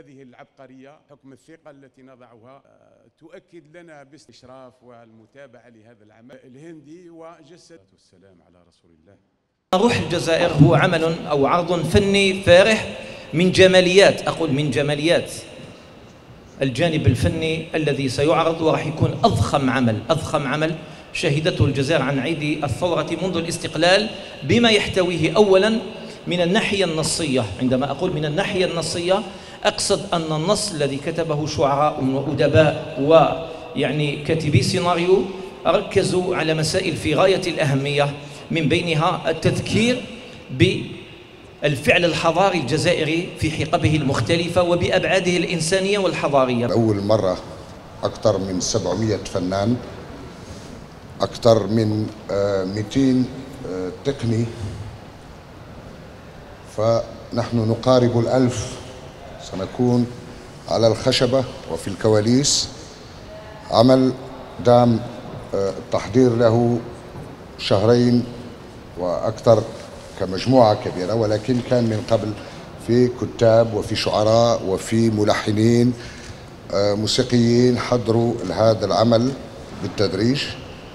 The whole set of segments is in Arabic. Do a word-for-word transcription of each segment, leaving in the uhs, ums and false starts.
هذه العبقرية حكم الثقة التي نضعها تؤكد لنا بالإشراف والمتابعة لهذا العمل الهندي وجسد والسلام على رسول الله. روح الجزائر هو عمل أو عرض فني فارح من جماليات، أقول من جماليات الجانب الفني الذي سيعرض، وراح يكون أضخم عمل أضخم عمل شهدته الجزائر عن عيد الثورة منذ الاستقلال، بما يحتويه أولا من الناحية النصية. عندما أقول من الناحية النصية أقصد أن النص الذي كتبه شعراء وأدباء ويعني كاتبي سيناريو ركزوا على مسائل في غاية الأهمية، من بينها التذكير بالفعل الحضاري الجزائري في حقبه المختلفة وبأبعاده الإنسانية والحضارية. أول مرة أكثر من سبعمائة فنان، أكثر من مئتين تقني، فنحن نقارب الألف سنكون على الخشبة وفي الكواليس. عمل دام التحضير له شهرين وأكثر كمجموعة كبيرة، ولكن كان من قبل في كتاب وفي شعراء وفي ملحنين موسيقيين حضروا هذا العمل بالتدريج.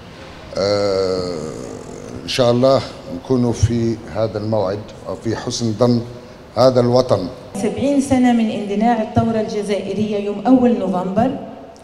إن شاء الله نكون في هذا الموعد وفي حسن ظن هذا الوطن. سبعين سنة من اندلاع الثورة الجزائرية يوم أول نوفمبر،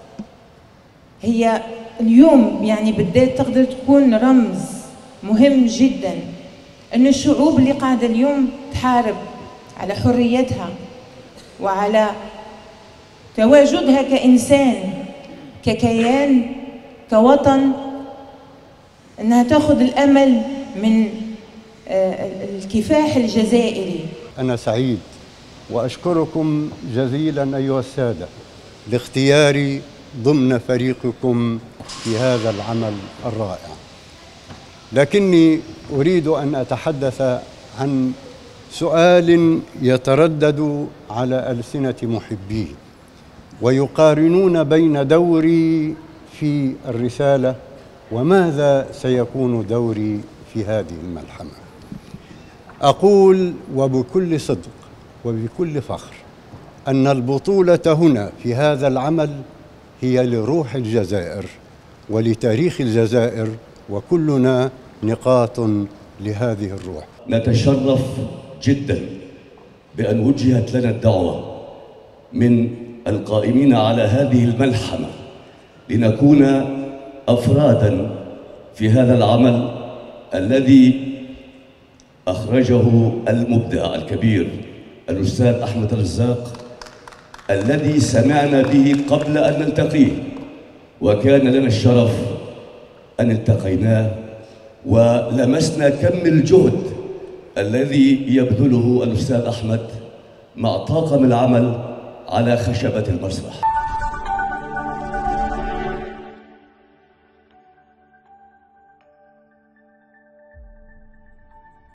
هي اليوم يعني بالذات تقدر تكون رمز مهم جدا أن الشعوب اللي قاعدة اليوم تحارب على حريتها وعلى تواجدها كإنسان ككيان كوطن، أنها تأخذ الأمل من الكفاح الجزائري. أنا سعيد وأشكركم جزيلا أيها السادة لاختياري ضمن فريقكم في هذا العمل الرائع، لكني أريد أن أتحدث عن سؤال يتردد على ألسنة محبيه ويقارنون بين دوري في الرسالة وماذا سيكون دوري في هذه الملحمة. أقول وبكل صدق وبكل فخر أن البطولة هنا في هذا العمل هي لروح الجزائر ولتاريخ الجزائر، وكلنا نقاط لهذه الروح. نتشرف جدا بأن وجهت لنا الدعوة من القائمين على هذه الملحمة لنكون أفرادا في هذا العمل الذي أخرجه المبدع الكبير الأستاذ أحمد رزاق، الذي سمعنا به قبل أن نلتقيه، وكان لنا الشرف أن التقيناه ولمسنا كم الجهد الذي يبذله الأستاذ أحمد مع طاقم العمل على خشبة المسرح.